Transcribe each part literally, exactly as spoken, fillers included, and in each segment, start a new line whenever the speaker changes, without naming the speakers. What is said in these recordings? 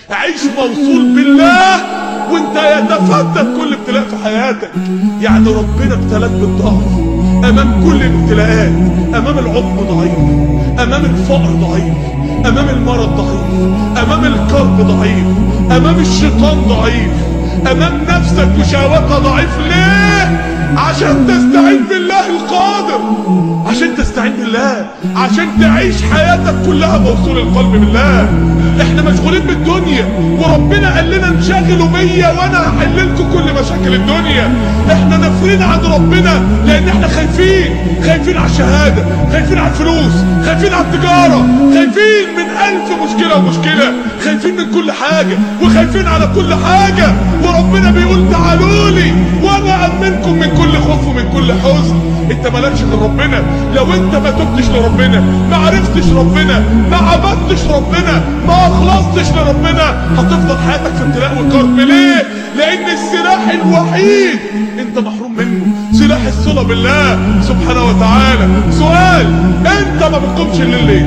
عيش موصول بالله وانت يتفتت كل ابتلاء في حياتك. يعني ربنا ابتلاك بالضعف امام كل الابتلاءات، امام العظم ضعيف، امام الفقر ضعيف، امام المرض ضعيف، امام الكرب ضعيف، امام الشيطان ضعيف، امام نفسك وشهواتها ضعيف. ليه؟ عشان تستعين بالله القادر، عشان تستعين بالله، عشان تعيش حياتك كلها موصول القلب بالله. احنا مشغولين بالدنيا وربنا قال لنا انشغلوا بيا وانا هحل لكم كل مشاكل الدنيا. احنا نافرين عن ربنا لان احنا خايفين، خايفين على الشهاده، خايفين على الفلوس، خايفين على التجاره، خايفين من الف مشكله ومشكله، خايفين من كل حاجه وخايفين على كل حاجه. وربنا بيقول تعالوا لي وانا امنكم من كل خوف ومن كل حزن. انت مالكش غير ربنا. لو انت ما تبتش لربنا، ما عرفتش ربنا، ما عبدتش ربنا، ما اخلصتش لربنا، هتفضل حياتك في ابتلاء وكرب. ليه؟ لان السلاح الوحيد انت محروم منه، سلاح الصلة بالله سبحانه وتعالى. سؤال: انت ما بتقومش الليل ليه؟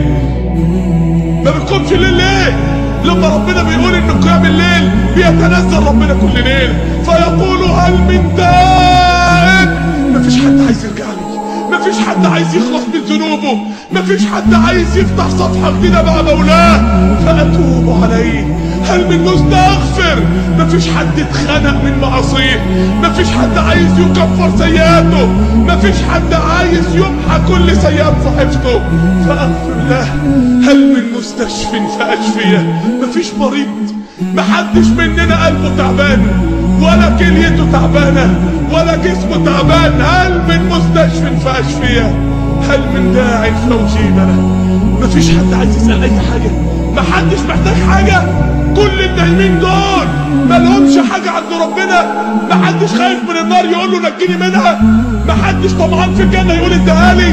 ما بتقومش الليل ليه؟ لما ربنا بيقول ان قيام الليل بيتنزل ربنا كل ليل فيقول هل من تائب. مفيش حد عايز يرجع لي، مفيش حد عايز يخلص من ذنوبه، مفيش حد عايز يفتح صفحة جديدة مع مولاه فأتوب عليه. هل من مستغفر؟ مفيش حد اتخنق من معصيه، مفيش حد عايز يكفر سيئاته، مفيش حد عايز يمحى كل سيئات صاحبته فأغفر له. هل من مستشف فأشفيه؟ مفيش مريض، محدش مننا قلبه تعبان ولا كليته تعبانة ولا جسمه تعبان. هل من مستشف فأشفيه؟ هل من داع فأجيب له؟ مفيش حد عايز يسأل أي حاجة، محدش محتاج حاجة. كل النايمين دول مالهمش حاجة عند ربنا. محدش خايف من النار يقول له نجيني منها، محدش طمعان في الجنة يقول اديها لي.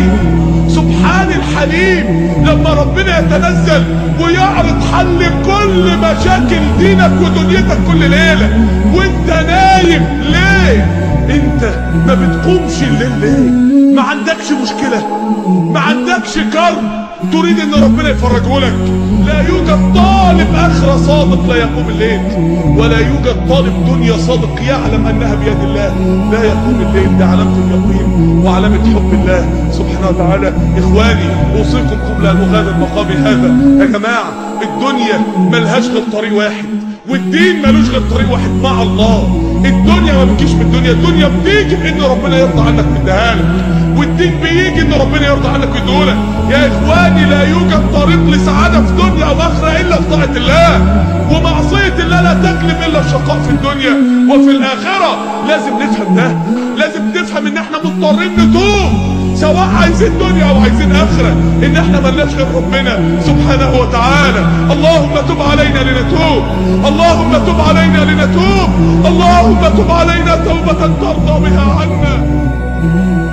سبحان الحليم لما ربنا يتنزل ويعرض حل كل مشاكل دينك ودنيتك كل ليلة وانت نايم. ليه؟ انت ما بتقومش الليل ليه؟ ما عندكش مشكلة، ما عندكش كرب تريد ان ربنا يفرجه لك. لا يوجد طالب اخرة صادق لا يقوم الليل، ولا يوجد طالب دنيا صادق يعلم انها بيد الله لا يقوم الليل. ده علامة اليقين وعلامة حب الله سبحانه وتعالى. اخواني اوصيكم قبل ان اغادر مقامي هذا، يا جماعة الدنيا ملهاش غير طريق واحد، والدين ملوش غير طريق واحد مع الله. الدنيا ما بتجيش من الدنيا، الدنيا بتيجي بان ربنا يرضى عنك ويديها لك، والدين بيجي ان ربنا يرضى عنك ويديهولك. يا اخواني لا يوجد طريق لسعاده في دنيا او اخره الا في طاعه الله، ومعصيه الله لا تجلب الا الشقاء في الدنيا وفي الاخره. لازم نفهم ده، لازم تفهم ان احنا مضطرين نتوب سواء عايزين دنيا او عايزين اخره، ان احنا ملناش غير ربنا سبحانه وتعالى. اللهم تب علينا لنتوب، اللهم تب علينا لنتوب، اللهم تب علينا توبة ترضى بها عنا.